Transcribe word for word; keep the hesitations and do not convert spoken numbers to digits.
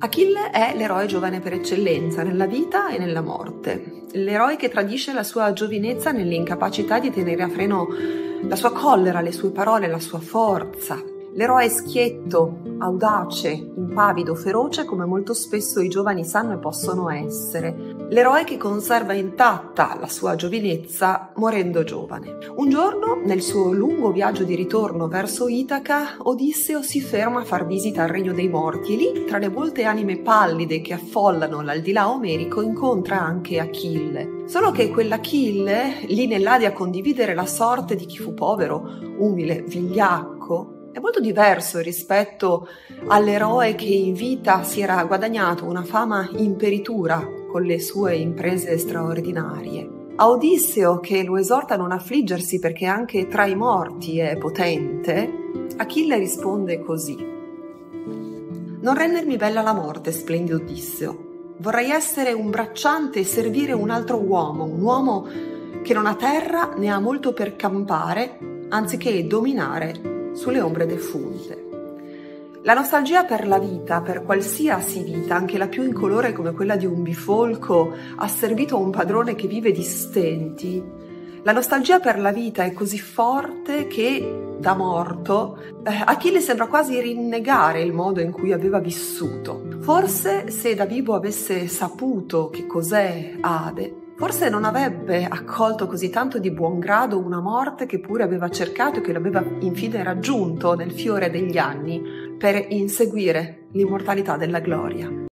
Achille è l'eroe giovane per eccellenza nella vita e nella morte, l'eroe che tradisce la sua giovinezza nell'incapacità di tenere a freno la sua collera, le sue parole, la sua forza, l'eroe schietto, audace, impavido, feroce come molto spesso i giovani sanno e possono essere, l'eroe che conserva intatta la sua giovinezza morendo giovane. Un giorno, nel suo lungo viaggio di ritorno verso Itaca, Odisseo si ferma a far visita al regno dei morti e lì, tra le molte anime pallide che affollano l'aldilà omerico, incontra anche Achille. Solo che quell'Achille, lì nell'Ade a condividere la sorte di chi fu povero, umile, vigliacco, è molto diverso rispetto all'eroe che in vita si era guadagnato una fama imperitura con le sue imprese straordinarie. A Odisseo, che lo esorta a non affliggersi perché anche tra i morti è potente, Achille risponde così: «Non rendermi bella la morte, splendido Odisseo. Vorrei essere un bracciante e servire un altro uomo, un uomo che non ha terra né ha molto per campare, anziché dominare sulle ombre defunte». La nostalgia per la vita, per qualsiasi vita, anche la più incolore come quella di un bifolco asservito a un padrone che vive di stenti, la nostalgia per la vita è così forte che, da morto, eh, Achille sembra quasi rinnegare il modo in cui aveva vissuto. Forse se da vivo avesse saputo che cos'è Ade, forse non avrebbe accolto così tanto di buon grado una morte che pure aveva cercato e che l'aveva infine raggiunto nel fiore degli anni per inseguire l'immortalità della gloria.